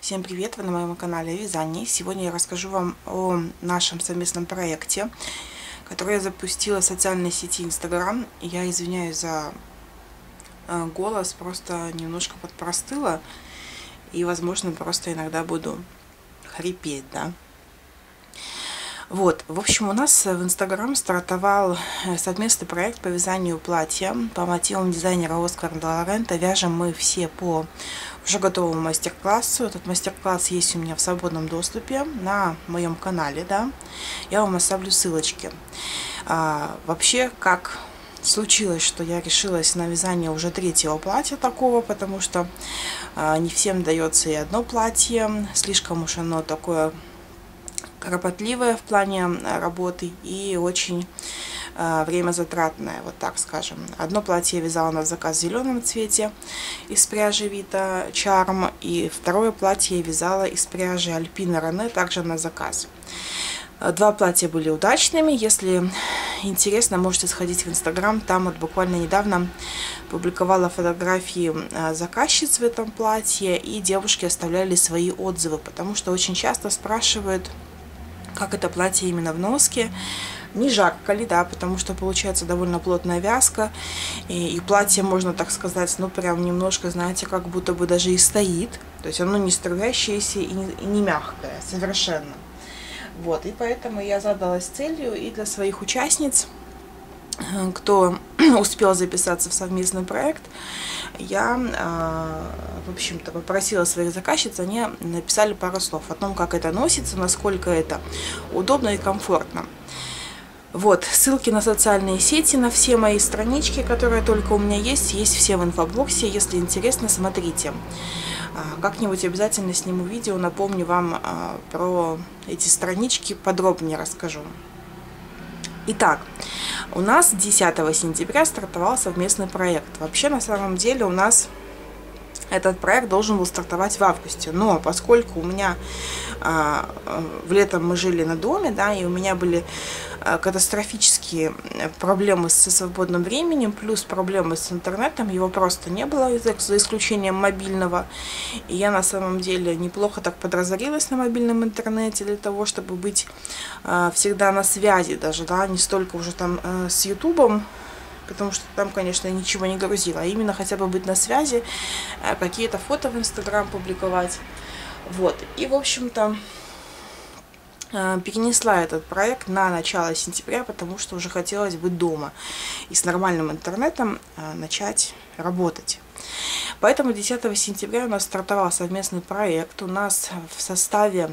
Всем привет! Вы на моем канале Вязание. Сегодня я расскажу вам о нашем совместном проекте, который я запустила в социальной сети Instagram. Я извиняюсь за голос, просто немножко подпростыла и, возможно, просто иногда буду хрипеть, да. Вот, в общем, у нас в Instagram стартовал совместный проект по вязанию платья по мотивам дизайнера Оскара де ла Рента. Вяжем мы все по уже готовому мастер-классу. Этот мастер-класс есть у меня в свободном доступе на моем канале, да. Я вам оставлю ссылочки. Вообще, как случилось, что я решилась на вязание уже третьего платья такого, потому что не всем дается и одно платье, слишком уж оно такое кропотливая в плане работы и очень время затратное, вот так скажем. Одно платье я вязала на заказ в зеленом цвете из пряжи Вита Charm, и второе платье я вязала из пряжи Альпина Рене, также на заказ. Два платья были удачными. Если интересно, можете сходить в Инстаграм. Там вот буквально недавно публиковала фотографии заказчиц в этом платье, и девушки оставляли свои отзывы, потому что очень часто спрашивают, как это платье именно в носке, не жарко ли, да, потому что получается довольно плотная вязка, и платье, можно так сказать, ну прям немножко, знаете, как будто бы даже и стоит, то есть оно не струящееся и не мягкое совершенно. Вот, и поэтому я задалась целью и для своих участниц, кто успел записаться в совместный проект, я, в общем-то, попросила своих заказчиц, они написали пару слов о том, как это носится, насколько это удобно и комфортно. Вот, ссылки на социальные сети, на все мои странички, которые только у меня есть все в инфобоксе. Если интересно, смотрите. Как-нибудь обязательно сниму видео, напомню вам про эти странички, подробнее расскажу. Итак, у нас 10 сентября стартовал совместный проект. Вообще, на самом деле, у нас этот проект должен был стартовать в августе. Но поскольку у меня в летом мы жили на доме, да, и у меня были катастрофические проблемы со свободным временем, плюс проблемы с интернетом, его просто не было, за исключением мобильного. И я на самом деле неплохо так подразорилась на мобильном интернете для того, чтобы быть всегда на связи даже, да, не столько уже там с ютубом, потому что там, конечно, ничего не грузила, а именно хотя бы быть на связи, какие-то фото в Инстаграм публиковать. Вот, и, в общем-то, перенесла этот проект на начало сентября, потому что уже хотелось быть дома и с нормальным интернетом начать работать. Поэтому 10 сентября у нас стартовал совместный проект. У нас в составе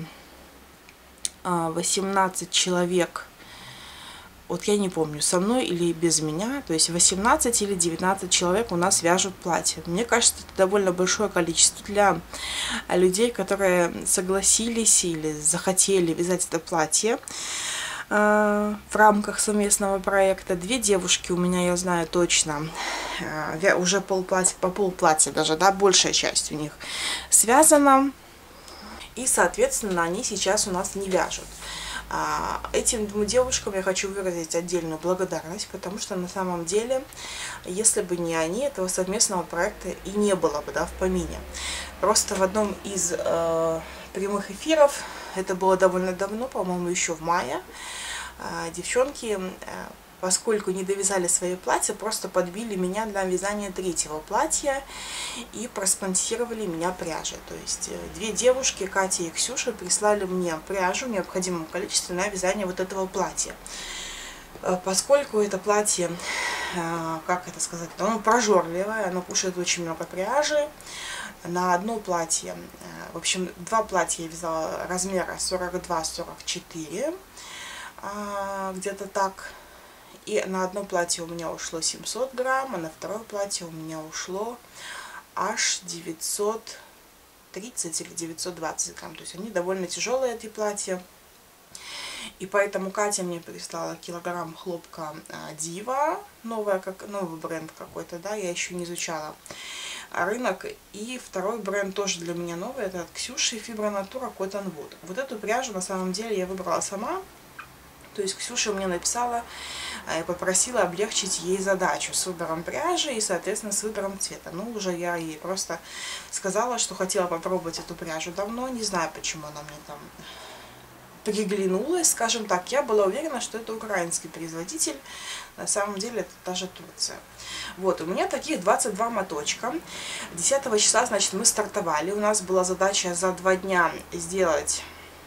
18 человек, вот я не помню, со мной или без меня, то есть 18 или 19 человек у нас вяжут платья. Мне кажется, это довольно большое количество для людей, которые согласились или захотели вязать это платье в рамках совместного проекта. Две девушки у меня, я знаю точно, уже по полплатья даже, да, большая часть у них связана, и, соответственно, они сейчас у нас не вяжут. Этим двум девушкам я хочу выразить отдельную благодарность, потому что на самом деле, если бы не они, этого совместного проекта и не было бы, да, в помине. Просто в одном из прямых эфиров, это было довольно давно, по-моему, еще в мае, девчонки, поскольку не довязали свои платья, просто подбили меня для вязания третьего платья и проспонсировали меня пряжей. То есть две девушки, Катя и Ксюша, прислали мне пряжу в необходимом количестве на вязание вот этого платья. Поскольку это платье, как это сказать, оно прожорливое, оно кушает очень много пряжи. На одно платье, в общем, два платья я вязала размера 42-44, где-то так. И на одно платье у меня ушло 700 грамм, а на второе платье у меня ушло аж 930 или 920 грамм. То есть они довольно тяжелые, эти платья. И поэтому Катя мне прислала килограмм хлопка Дива, новый бренд какой-то, да, я еще не изучала рынок. И второй бренд тоже для меня новый, это от Ксюши, Фибронатура Cotton Wood. Вот эту пряжу на самом деле я выбрала сама. То есть Ксюша мне написала и попросила облегчить ей задачу с выбором пряжи и, соответственно, с выбором цвета. Ну, уже я ей просто сказала, что хотела попробовать эту пряжу давно. Не знаю, почему она мне там приглянулась, скажем так. Я была уверена, что это украинский производитель. На самом деле это та же Турция. Вот, у меня таких 22 моточка. 10 числа, значит, мы стартовали. У нас была задача за 2 дня сделать,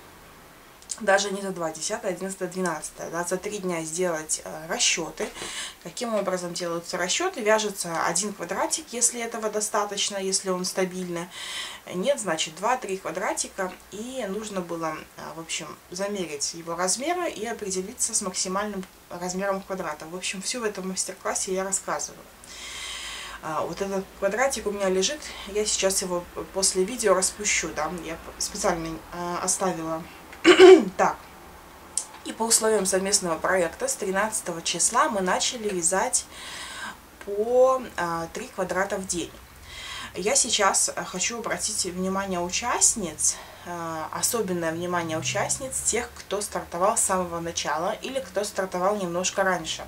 даже не за 2, 10, 11, 12, да, за 3 дня сделать расчеты. Каким образом делаются расчеты? Вяжется 1 квадратик, если этого достаточно, если он стабильный. Нет, значит 2-3 квадратика. И нужно было, в общем, замерить его размеры и определиться с максимальным размером квадрата. В общем, все в этом мастер-классе я рассказываю. Вот этот квадратик у меня лежит. Я сейчас его после видео распущу. Да? Я специально оставила. Так, и по условиям совместного проекта с 13 числа мы начали вязать по 3 квадрата в день. Я сейчас хочу обратить внимание участниц, особенное внимание участниц, тех, кто стартовал с самого начала или кто стартовал немножко раньше.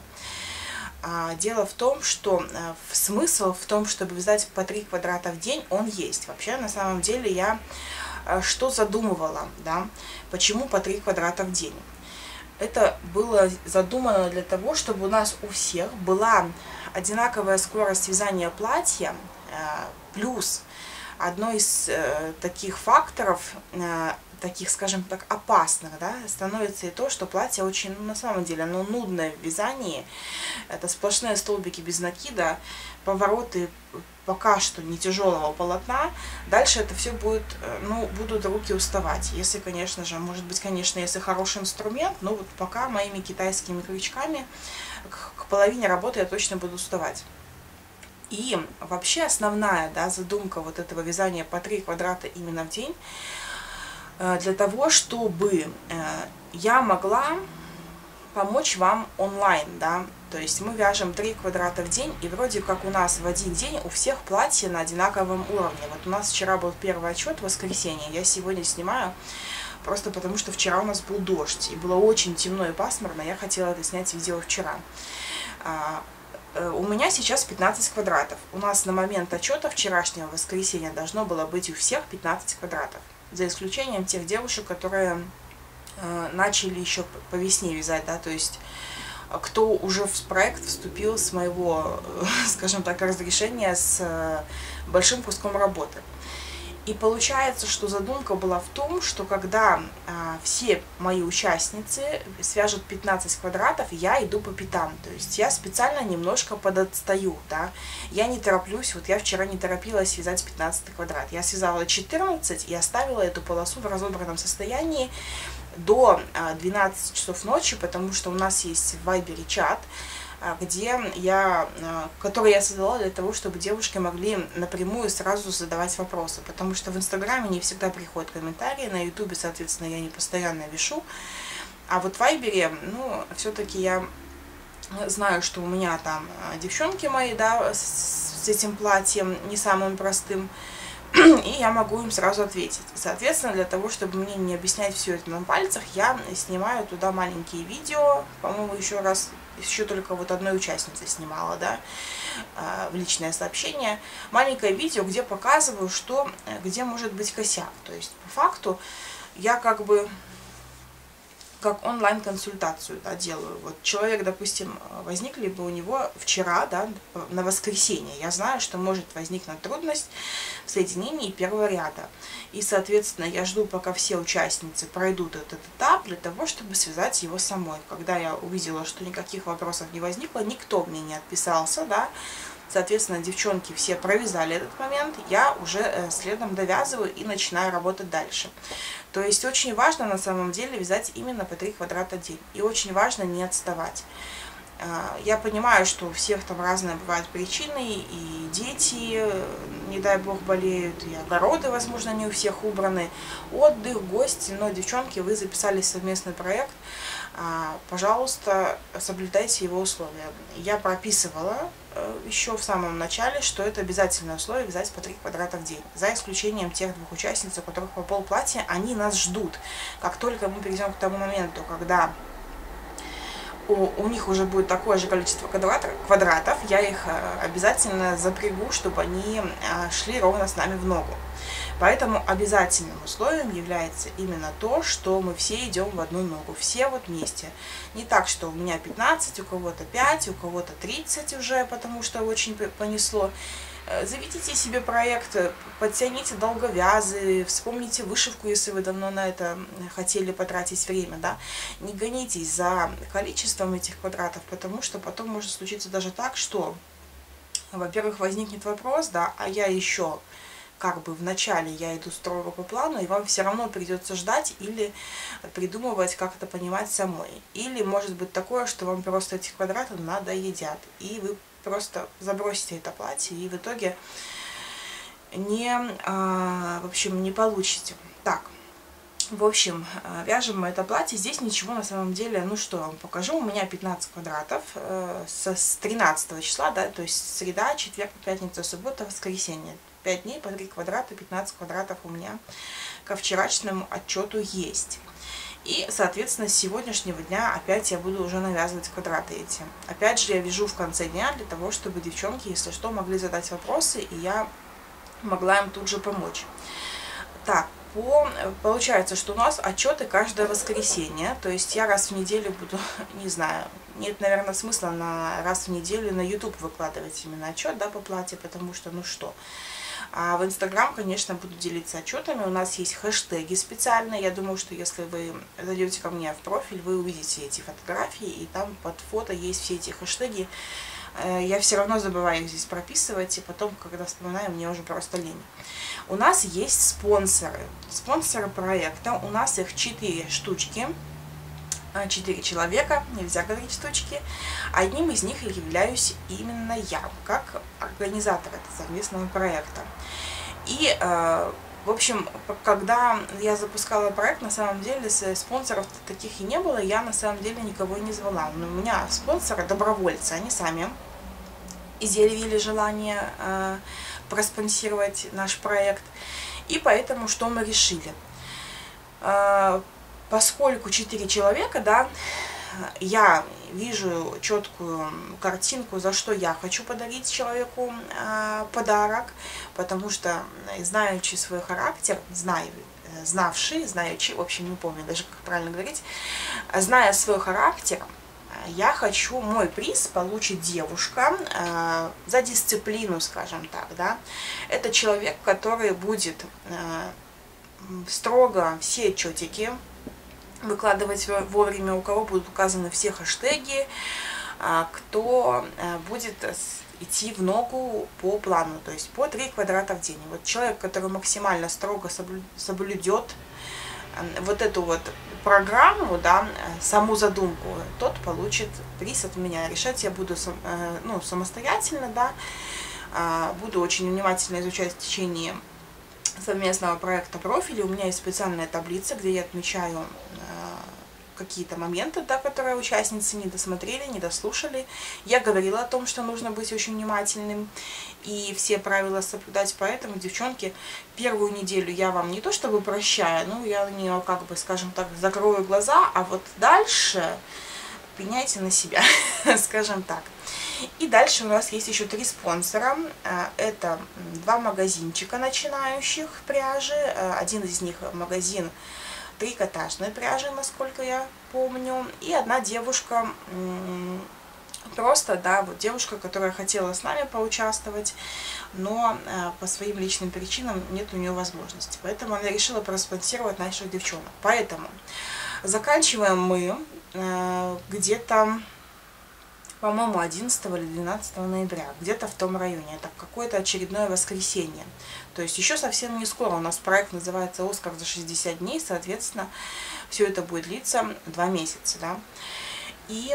Дело в том, что смысл в том, чтобы вязать по 3 квадрата в день, он есть. Вообще, на самом деле, я что задумывала, да, почему по 3 квадрата в день. Это было задумано для того, чтобы у нас у всех была одинаковая скорость вязания платья, плюс одной из таких факторов, таких, скажем так, опасных, да, становится и то, что платье очень, на самом деле, оно нудное в вязании. Это сплошные столбики без накида, повороты пока что не тяжелого полотна. Дальше это все будет, ну, будут руки уставать. Если, конечно же, может быть, конечно, если хороший инструмент, но вот пока моими китайскими крючками к половине работы я точно буду уставать. И вообще основная, да, задумка вот этого вязания по 3 квадрата именно в день, для того, чтобы я могла помочь вам онлайн, да, то есть мы вяжем 3 квадрата в день, и вроде как у нас в один день у всех платья на одинаковом уровне. Вот у нас вчера был первый отчет, воскресенье, я сегодня снимаю, просто потому что вчера у нас был дождь, и было очень темно и пасмурно, я хотела это снять видео вчера. У меня сейчас 15 квадратов, у нас на момент отчета вчерашнего воскресенья должно было быть у всех 15 квадратов, за исключением тех девушек, которые начали еще по весне вязать, да, то есть кто уже в проект вступил с моего, скажем так, разрешения с большим куском работы. И получается, что задумка была в том, что когда все мои участницы свяжут 15 квадратов, я иду по пятам. То есть я специально немножко подотстаю, да. Я не тороплюсь, вот я вчера не торопилась вязать 15 квадрат. Я связала 14 и оставила эту полосу в разобранном состоянии до 12 часов ночи, потому что у нас есть в Вайбере чат, который я создала для того, чтобы девушки могли напрямую сразу задавать вопросы, потому что в Инстаграме не всегда приходят комментарии, на Ютубе, соответственно, я не постоянно вешу, а вот в Вайбере, ну, все-таки я знаю, что у меня там девчонки мои, да, с этим платьем не самым простым, и я могу им сразу ответить. Соответственно, для того, чтобы мне не объяснять все это на пальцах, я снимаю туда маленькие видео, по-моему, еще только вот одной участнице снимала, да, в личное сообщение, маленькое видео, где показываю, где может быть косяк. То есть, по факту, я как бы как онлайн-консультацию, да, делаю. Вот человек, допустим, возникли бы у него вчера, да, на воскресенье. Я знаю, что может возникнуть трудность в соединении первого ряда. И, соответственно, я жду, пока все участницы пройдут этот этап, для того, чтобы связать его самой. Когда я увидела, что никаких вопросов не возникло, никто мне не отписался, да, соответственно, девчонки все провязали этот момент, я уже следом довязываю и начинаю работать дальше. То есть очень важно на самом деле вязать именно по 3 квадрата в день. И очень важно не отставать. Я понимаю, что у всех там разные бывают причины, и дети, не дай бог, болеют, и огороды, возможно, не у всех убраны, отдых, гости, но, девчонки, вы записали совместный проект, пожалуйста, соблюдайте его условия. Я прописывала еще в самом начале, что это обязательное условие вязать по 3 квадрата в день, за исключением тех 2 участниц, у которых по полплатья, они нас ждут. Как только мы перейдем к тому моменту, когда у них уже будет такое же количество квадратов, я их обязательно запрягу, чтобы они шли ровно с нами в ногу. Поэтому обязательным условием является именно то, что мы все идем в одну ногу, все вот вместе. Не так, что у меня 15, у кого-то 5, у кого-то 30 уже, потому что очень понесло. Заведите себе проект, подтяните долговязы, вспомните вышивку, если вы давно на это хотели потратить время, да. Не гонитесь за количеством этих квадратов, потому что потом может случиться даже так, что, во-первых, возникнет вопрос, да, а я еще как бы вначале я иду строго по плану, и вам все равно придется ждать или придумывать, как это понимать самой. Или может быть такое, что вам просто эти квадраты надоедят, и вы просто забросите это платье, и в итоге в общем, не получите. Так, в общем, вяжем мы это платье. Здесь ничего на самом деле, ну что я вам покажу. У меня 15 квадратов с 13 числа, да, то есть среда, четверг, пятница, суббота, воскресенье. 5 дней по 3 квадрата, 15 квадратов у меня ко вчерашнему отчету есть. И, соответственно, с сегодняшнего дня опять я буду уже навязывать квадраты эти. Опять же, я вяжу в конце дня для того, чтобы девчонки, если что, могли задать вопросы, и я могла им тут же помочь. Так, получается, что у нас отчеты каждое воскресенье, то есть я раз в неделю буду, не знаю, нет, наверное, смысла на раз в неделю на YouTube выкладывать именно отчет, да, по платью, потому что, ну что... А в Инстаграм, конечно, буду делиться отчетами. У нас есть хэштеги специальные. Я думаю, что если вы зайдете ко мне в профиль, вы увидите эти фотографии, и там под фото есть все эти хэштеги. Я все равно забываю их здесь прописывать, и потом, когда вспоминаю, мне уже просто лень. У нас есть спонсоры. Спонсоры проекта. У нас их 4 штучки. 4 человека, нельзя говорить штучки. Одним из них являюсь именно я, как организатор этого совместного проекта. И, в общем, когда я запускала проект, на самом деле спонсоров таких и не было, я на самом деле никого не звала. Но у меня спонсоры добровольцы, они сами изъявили желание проспонсировать наш проект. И поэтому что мы решили? Поскольку 4 человека, да, я вижу четкую картинку, за что я хочу подарить человеку подарок, потому что, знаючи свой характер, знаючи, в общем, не помню даже, как правильно говорить, зная свой характер, я хочу, мой приз получит девушка за дисциплину, скажем так, да. Это человек, который будет строго все отчетики выкладывать вовремя, у кого будут указаны все хэштеги, кто будет идти в ногу по плану, то есть по 3 квадрата в день. Вот человек, который максимально строго соблюдет вот эту вот программу, да, саму задумку, тот получит приз от меня. Решать я буду самостоятельно, да, буду очень внимательно изучать в течение совместного проекта профиля. У меня есть специальная таблица, где я отмечаю какие-то моменты, да, которые участницы не досмотрели, не дослушали. Я говорила о том, что нужно быть очень внимательным и все правила соблюдать, поэтому, девчонки, первую неделю я вам не то чтобы прощаю, но я на нее, как бы, скажем так, закрою глаза, а вот дальше пеняйте на себя, скажем так. И дальше у нас есть еще 3 спонсора. Это 2 магазинчика начинающих пряжи. Один из них магазин трикотажной пряжи, насколько я помню. И одна девушка, просто, да, вот девушка, которая хотела с нами поучаствовать, но по своим личным причинам нет у нее возможности. Поэтому она решила проспонсировать наших девчонок. Поэтому заканчиваем мы где-то, по-моему, 11 или 12 ноября, где-то в том районе. Это какое-то очередное воскресенье. То есть еще совсем не скоро. У нас проект называется «Оскар за 60 дней», соответственно, все это будет длиться 2 месяца. Да? И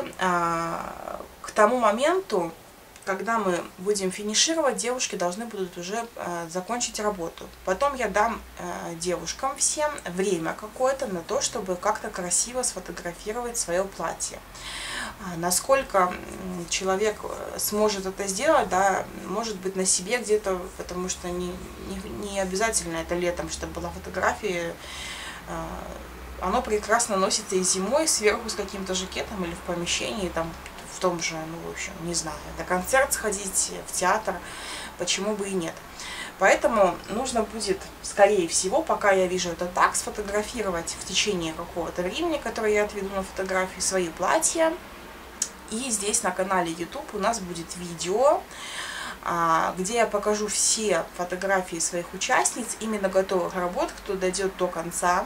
к тому моменту, когда мы будем финишировать, девушки должны будут уже закончить работу. Потом я дам девушкам всем время какое-то на то, чтобы как-то красиво сфотографировать свое платье. Насколько человек сможет это сделать, да, может быть, на себе где-то, потому что не обязательно это летом, чтобы была фотография оно прекрасно носится и зимой, сверху с каким-то жакетом или в помещении, там, в том же, ну, в общем, не знаю, на концерт сходить, в театр, почему бы и нет. Поэтому нужно будет, скорее всего, пока я вижу это так, сфотографировать в течение какого-то времени, которое я отведу на фотографии, свои платья. И здесь на канале YouTube у нас будет видео, где я покажу все фотографии своих участниц, именно готовых работ, кто дойдет до конца.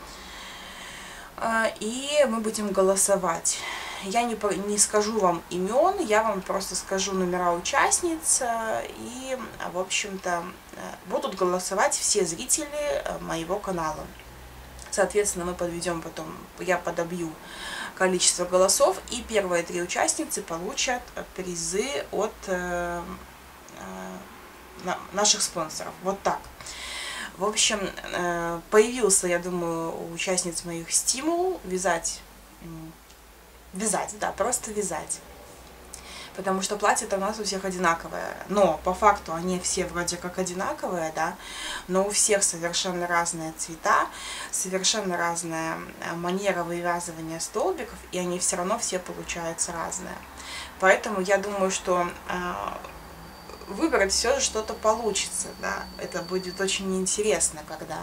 И мы будем голосовать. Я не скажу вам имен, я вам просто скажу номера участниц. И, в общем-то, будут голосовать все зрители моего канала. Соответственно, мы подведем потом, я подобью количество голосов, и первые 3 участницы получат призы от наших спонсоров. Вот так. В общем, появился, я думаю, у участниц моих стимул вязать, да, просто вязать. Потому что платье-то у нас у всех одинаковое. Но по факту они все вроде как одинаковые, да, но у всех совершенно разные цвета, совершенно разная манера вывязывания столбиков, и они все равно все получаются разные. Поэтому я думаю, что выбрать все же что-то получится, да. Это будет очень интересно, когда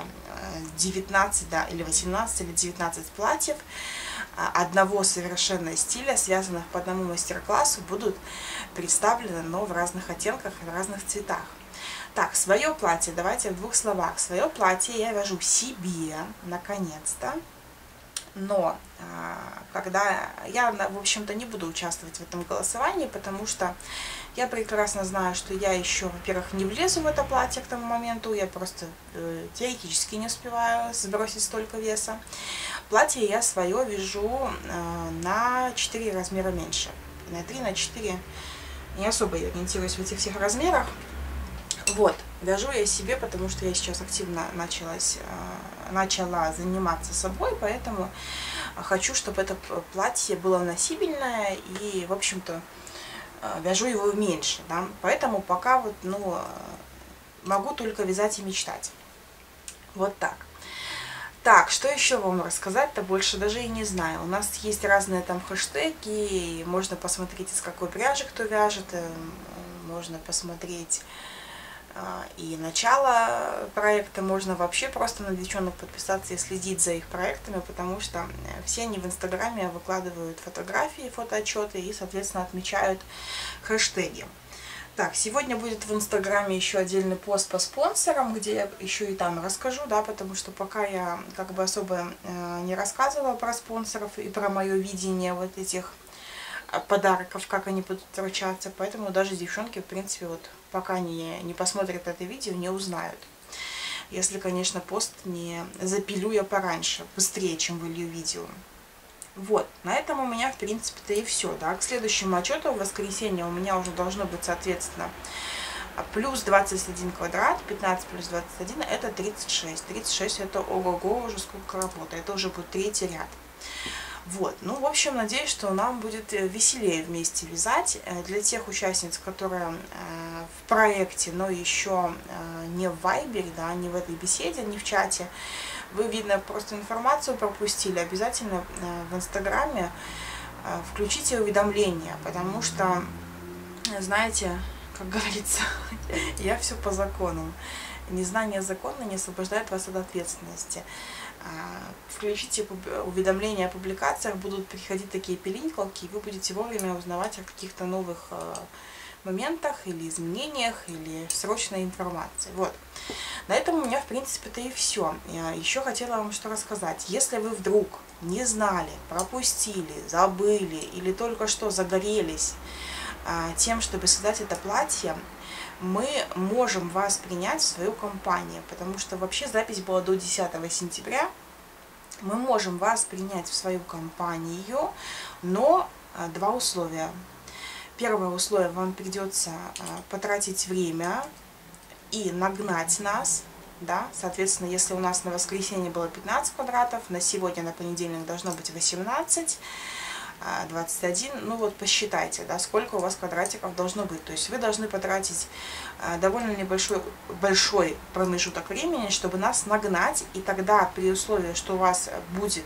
19, да, или 18, или 19 платьев одного совершенно стиля, связанных по одному мастер-классу, будут представлены, но в разных оттенках и в разных цветах. Так, свое платье, давайте в 2 словах. Свое платье я вяжу себе, наконец-то. Но когда я, в общем-то, не буду участвовать в этом голосовании, потому что я прекрасно знаю, что я еще, во-первых, не влезу в это платье к тому моменту, я просто теоретически не успеваю сбросить столько веса. Платье я свое вяжу на 4 размера меньше, на 3, на 4. Не особо я ориентируюсь в этих всех размерах. Вот, вяжу я себе, потому что я сейчас активно начала заниматься собой, поэтому хочу, чтобы это платье было носибельное, и, в общем-то, вяжу его меньше, да? Поэтому пока вот, ну, могу только вязать и мечтать. Вот так. Так, что еще вам рассказать-то, больше даже и не знаю. У нас есть разные там хэштеги, можно посмотреть, из какой пряжи кто вяжет, можно посмотреть и начало проекта, можно вообще просто на девчонок подписаться и следить за их проектами, потому что все они в Инстаграме выкладывают фотографии, фотоотчеты и, соответственно, отмечают хэштеги. Так, сегодня будет в Инстаграме еще отдельный пост по спонсорам, где я еще и там расскажу, да, потому что пока я как бы особо не рассказывала про спонсоров и про мое видение вот этих подарков, как они будут вручаться, поэтому даже девчонки, в принципе, вот пока не посмотрят это видео, не узнают. Если, конечно, пост не запилю я пораньше, быстрее, чем вылью видео. Вот, на этом у меня, в принципе-то, и все, да. К следующему отчету в воскресенье у меня уже должно быть, соответственно, плюс 21 квадрат, 15 плюс 21 это 36. 36 это ого-го, уже сколько работы, это уже будет 3-й ряд. Вот, ну, в общем, надеюсь, что нам будет веселее вместе вязать. Для тех участниц, которые в проекте, но еще не в Вайбере, да, не в этой беседе, не в чате, вы, видно, просто информацию пропустили, обязательно в Инстаграме включите уведомления, потому что, знаете, как говорится, я все по закону. Незнание закона не освобождает вас от ответственности. Включите уведомления о публикациях, будут приходить такие пилинкалки, и вы будете вовремя узнавать о каких-то новых моментах или изменениях, или срочной информации. Вот. На этом у меня, в принципе-то, и все. Я еще хотела вам что рассказать. Если вы вдруг не знали, пропустили, забыли или только что загорелись тем, чтобы создать это платье, мы можем вас принять в свою компанию, потому что вообще запись была до 10 сентября. Мы можем вас принять в свою компанию, но 2 условия. Первое условие: вам придется потратить время и нагнать нас, да, соответственно, если у нас на воскресенье было 15 квадратов, на сегодня, на понедельник должно быть 18. 21. Ну вот посчитайте, да, сколько у вас квадратиков должно быть. То есть вы должны потратить довольно большой промежуток времени, чтобы нас нагнать. И тогда при условии, что у вас будет,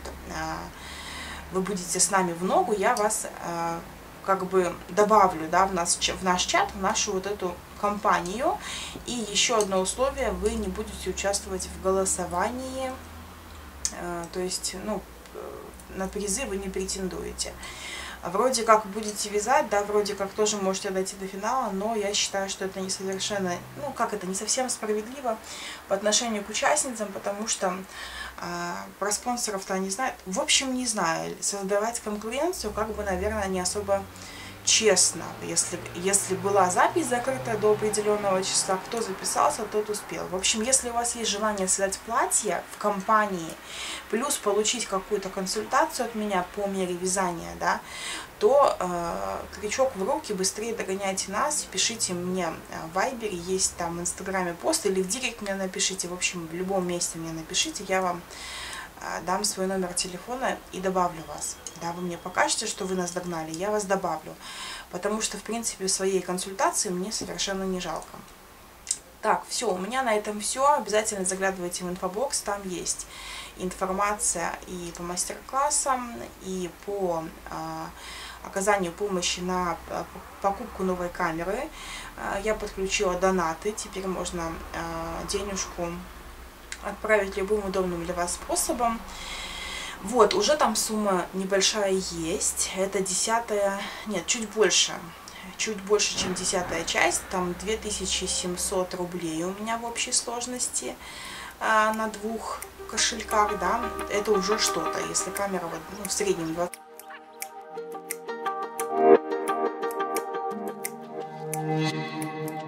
вы будете с нами в ногу, я вас как бы добавлю, да, в наш чат, в нашу вот эту компанию. И еще одно условие: вы не будете участвовать в голосовании, то есть, ну, на призы вы не претендуете. Вроде как будете вязать, да, вроде как тоже можете дойти до финала, но я считаю, что это не совершенно, ну, как это, не совсем справедливо по отношению к участницам, потому что про спонсоров-то они знают. В общем, не знаю, создавать конкуренцию, как бы, наверное, не особо честно. Если была запись закрыта до определенного числа, кто записался, тот успел. В общем, если у вас есть желание связать платье в компании, плюс получить какую-то консультацию от меня по мере вязания, да, то крючок в руки, быстрее догоняйте нас, пишите мне в Вайбере, есть там в Инстаграме пост, или в Директ мне напишите, в общем, в любом месте мне напишите, я вам дам свой номер телефона и добавлю вас. Да, вы мне покажете, что вы нас догнали, я вас добавлю. Потому что, в принципе, своей консультации мне совершенно не жалко. Так, все, у меня на этом все. Обязательно заглядывайте в инфобокс, там есть информация и по мастер-классам, и по оказанию помощи на покупку новой камеры. Я подключила донаты, теперь можно денежку отправить любым удобным для вас способом. Вот, уже там сумма небольшая есть. Это 10-я, нет, чуть больше, чем 10-я часть. Там 2700 рублей у меня в общей сложности на 2 кошельках, да. Это уже что-то, если камера вот, ну, в среднем 20.